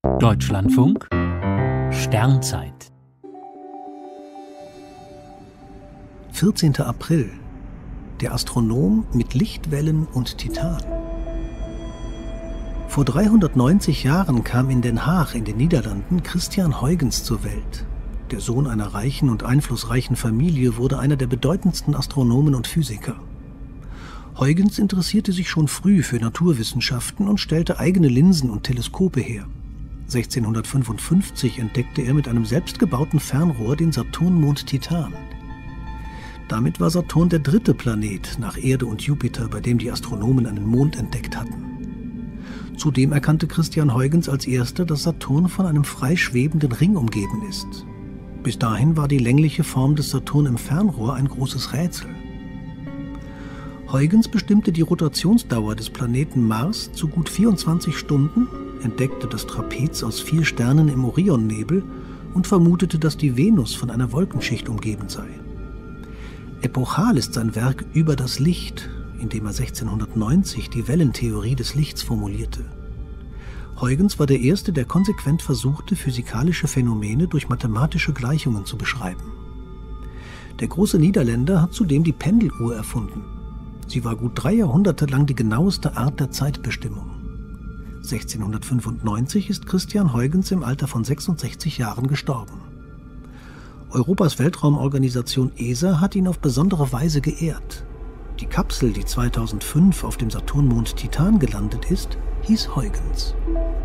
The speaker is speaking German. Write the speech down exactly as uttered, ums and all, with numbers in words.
Deutschlandfunk Sternzeit vierzehnter April. Der Astronom mit Lichtwellen und Titan. Vor dreihundertneunzig Jahren kam in Den Haag in den Niederlanden Christian Huygens zur Welt. Der Sohn einer reichen und einflussreichen Familie wurde einer der bedeutendsten Astronomen und Physiker. Huygens interessierte sich schon früh für Naturwissenschaften und stellte eigene Linsen und Teleskope her. sechzehnhundertfünfundfünfzig entdeckte er mit einem selbstgebauten Fernrohr den Saturnmond Titan. Damit war Saturn der dritte Planet nach Erde und Jupiter, bei dem die Astronomen einen Mond entdeckt hatten. Zudem erkannte Christian Huygens als erster, dass Saturn von einem frei schwebenden Ring umgeben ist. Bis dahin war die längliche Form des Saturn im Fernrohr ein großes Rätsel. Huygens bestimmte die Rotationsdauer des Planeten Mars zu gut vierundzwanzig Stunden, entdeckte das Trapez aus vier Sternen im Orionnebel und vermutete, dass die Venus von einer Wolkenschicht umgeben sei. Epochal ist sein Werk Über das Licht, in dem er sechzehnhundertneunzig die Wellentheorie des Lichts formulierte. Huygens war der Erste, der konsequent versuchte, physikalische Phänomene durch mathematische Gleichungen zu beschreiben. Der große Niederländer hat zudem die Pendeluhr erfunden. Sie war gut drei Jahrhunderte lang die genaueste Art der Zeitbestimmung. sechzehnhundertfünfundneunzig ist Christian Huygens im Alter von sechsundsechzig Jahren gestorben. Europas Weltraumorganisation E S A hat ihn auf besondere Weise geehrt. Die Kapsel, die zweitausendfünf auf dem Saturnmond Titan gelandet ist, hieß Huygens.